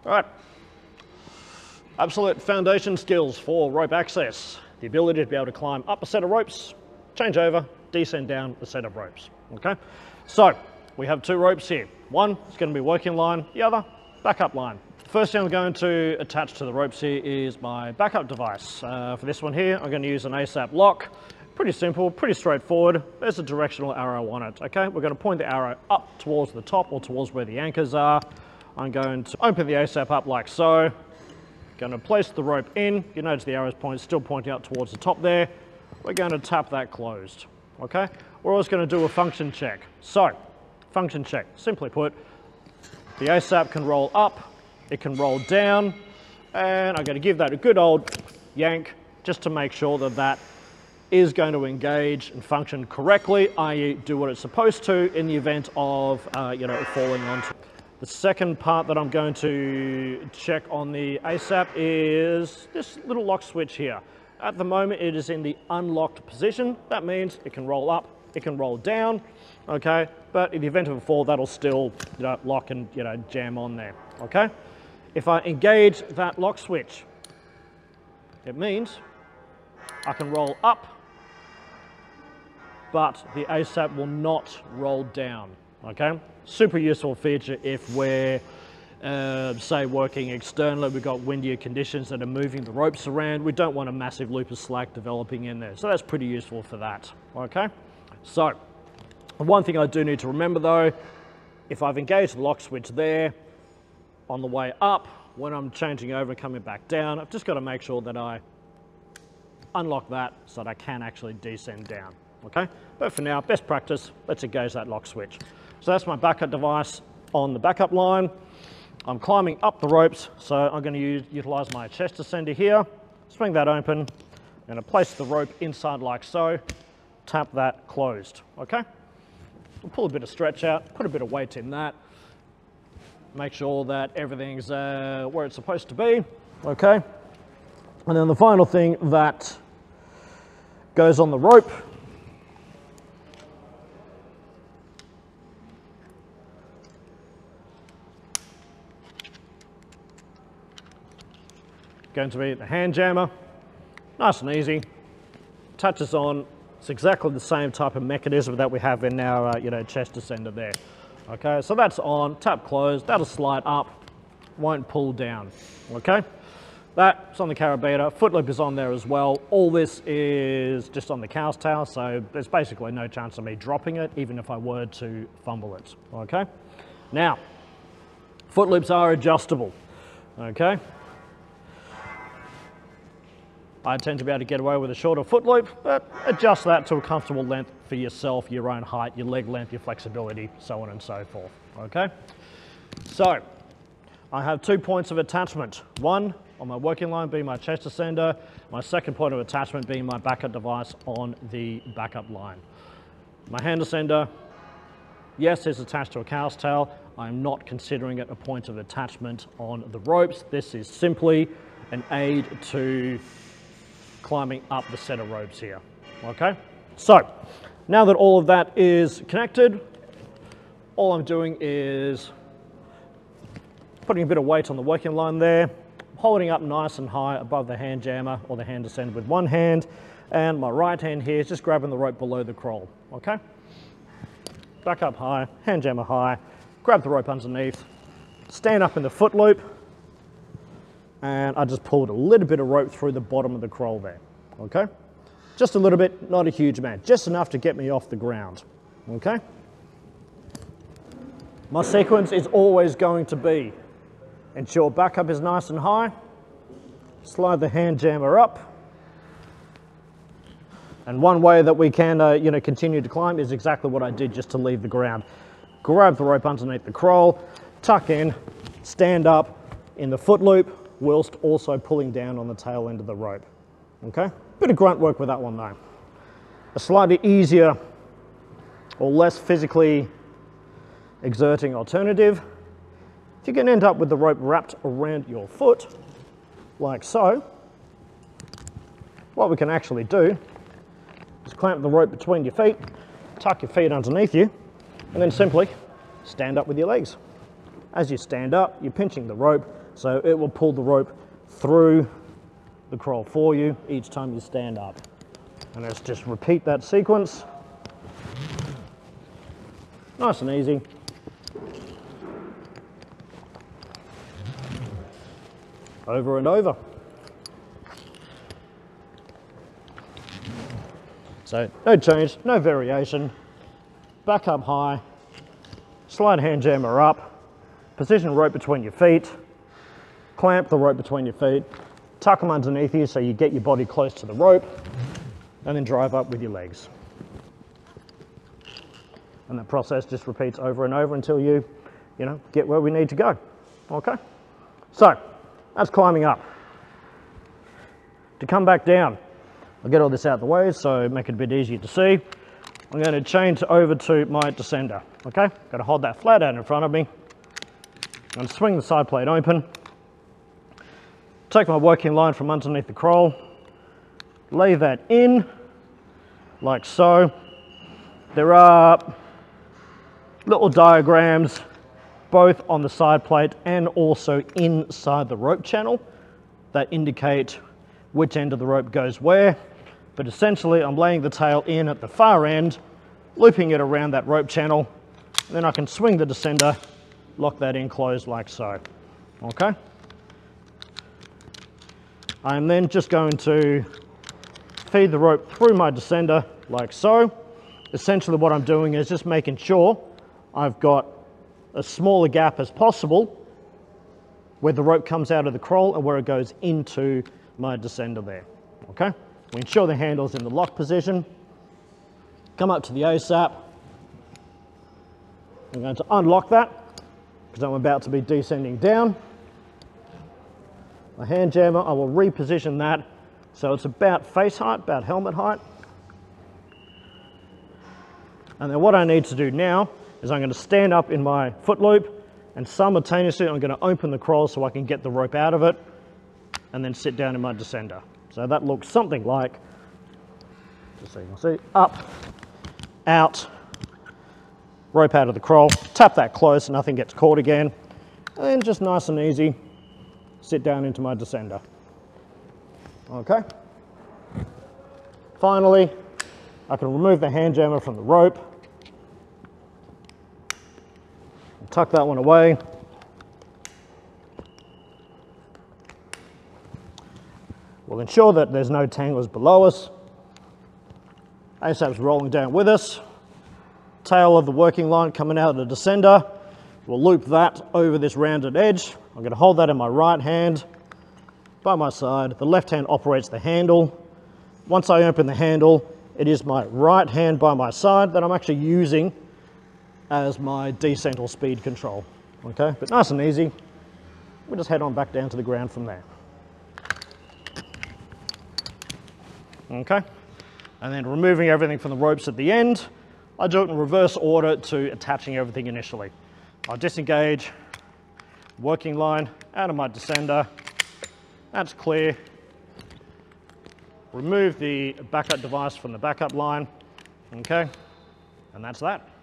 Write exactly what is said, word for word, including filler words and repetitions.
All right. Absolute foundation skills for rope access. The ability to be able to climb up a set of ropes, change over, descend down a set of ropes, okay? So, we have two ropes here. One is going to be working line, the other, backup line. The first thing I'm going to attach to the ropes here is my backup device. Uh, for this one here, I'm going to use an ASAP lock. Pretty simple, pretty straightforward. There's a directional arrow on it, okay? We're going to point the arrow up towards the top or towards where the anchors are. I'm going to open the ASAP up like so. Going to place the rope in. You notice the arrow's point still pointing out towards the top there. We're going to tap that closed, okay? We're always going to do a function check. So, function check, simply put, the ASAP can roll up, it can roll down, and I'm going to give that a good old yank just to make sure that that is going to engage and function correctly, that is do what it's supposed to in the event of, uh, you know, falling onto. The second part that I'm going to check on the ASAP is this little lock switch here. At the moment, it is in the unlocked position. That means it can roll up, it can roll down, okay? But in the event of a fall, that'll still, you know, lock and, you know, jam on there, okay? If I engage that lock switch, it means I can roll up, but the ASAP will not roll down, okay? Super useful feature if we're, uh, say, working externally, we've got windier conditions that are moving the ropes around. We don't want a massive loop of slack developing in there. So that's pretty useful for that, okay? So, one thing I do need to remember though, if I've engaged the lock switch there, on the way up, when I'm changing over and coming back down, I've just got to make sure that I unlock that so that I can actually descend down, okay? But for now, best practice, let's engage that lock switch. So that's my backup device on the backup line. I'm climbing up the ropes, so I'm going to use, utilize my chest ascender here, swing that open, I'm going to place the rope inside like so, tap that closed, okay? We'll pull a bit of stretch out, put a bit of weight in that, make sure that everything's uh, where it's supposed to be, okay? And then the final thing that goes on the rope going to be the hand jammer. Nice and easy, touches on. It's exactly the same type of mechanism that we have in our uh, you know, chest ascender there. Okay, so that's on, tap closed, that'll slide up, won't pull down, okay? That's on the carabiner, foot loop is on there as well. All this is just on the cow's tail, so there's basically no chance of me dropping it, even if I were to fumble it, okay? Now, foot loops are adjustable, okay? I tend to be able to get away with a shorter foot loop, but adjust that to a comfortable length for yourself, your own height, your leg length, your flexibility, so on and so forth, okay? So, I have two points of attachment. One on my working line being my chest ascender, my second point of attachment being my backup device on the backup line. My hand ascender, yes, it's attached to a cow's tail. I'm not considering it a point of attachment on the ropes. This is simply an aid to climbing up the set of ropes here, okay? So, now that all of that is connected, all I'm doing is putting a bit of weight on the working line there, holding up nice and high above the hand jammer or the hand ascender with one hand, and my right hand here is just grabbing the rope below the crawl, okay? Back up high, hand jammer high, grab the rope underneath, stand up in the foot loop, and I just pulled a little bit of rope through the bottom of the crawl there, okay? Just a little bit, not a huge amount, just enough to get me off the ground, okay? My sequence is always going to be ensure backup is nice and high, slide the hand jammer up, and one way that we can uh, you know, continue to climb is exactly what I did just to leave the ground. Grab the rope underneath the crawl, tuck in, stand up in the foot loop, whilst also pulling down on the tail end of the rope, okay? Bit of grunt work with that one though. A slightly easier or less physically exerting alternative, if you can end up with the rope wrapped around your foot, like so, what we can actually do is clamp the rope between your feet, tuck your feet underneath you, and then simply stand up with your legs. As you stand up, you're pinching the rope, So it will pull the rope through the crawl for you each time you stand up. And let's just repeat that sequence. Nice and easy. Over and over. So no change, no variation. Back up high, slide hand jammer up, position rope between your feet, clamp the rope between your feet, tuck them underneath you so you get your body close to the rope, and then drive up with your legs. And that process just repeats over and over until you, you know, get where we need to go. Okay? So, that's climbing up. To come back down, I'll get all this out of the way so make it a bit easier to see. I'm going to change over to my descender. Okay? Got to hold that flat out in front of me. And swing the side plate open. Take my working line from underneath the crawl. Lay that in, like so. There are little diagrams both on the side plate and also inside the rope channel that indicate which end of the rope goes where. But essentially I'm laying the tail in at the far end, looping it around that rope channel, and then I can swing the descender, lock that in closed like so. Okay? I'm then just going to feed the rope through my descender like so. Essentially what I'm doing is just making sure I've got as small a gap as possible where the rope comes out of the crawl and where it goes into my descender there. Okay? We ensure the handle's in the lock position. Come up to the A S A P. I'm going to unlock that because I'm about to be descending down. My hand jammer, I will reposition that so it's about face height, about helmet height. And then what I need to do now is I'm going to stand up in my foot loop and simultaneously I'm going to open the crawl so I can get the rope out of it and then sit down in my descender. So that looks something like, just so you can see, up, out, rope out of the crawl, tap that close so nothing gets caught again, and then just nice and easy, sit down into my descender. Okay. Finally, I can remove the hand jammer from the rope, tuck that one away. We'll ensure that there's no tanglers below us. A S A P's rolling down with us. Tail of the working line coming out of the descender. We'll loop that over this rounded edge. I'm going to hold that in my right hand by my side. The left hand operates the handle. Once I open the handle, it is my right hand by my side that I'm actually using as my descent or speed control. Okay, but nice and easy. We'll just head on back down to the ground from there. Okay, and then removing everything from the ropes at the end, I do it in reverse order to attaching everything initially. I'll disengage, working line out of my descender, that's clear. Remove the backup device from the backup line, okay, and that's that.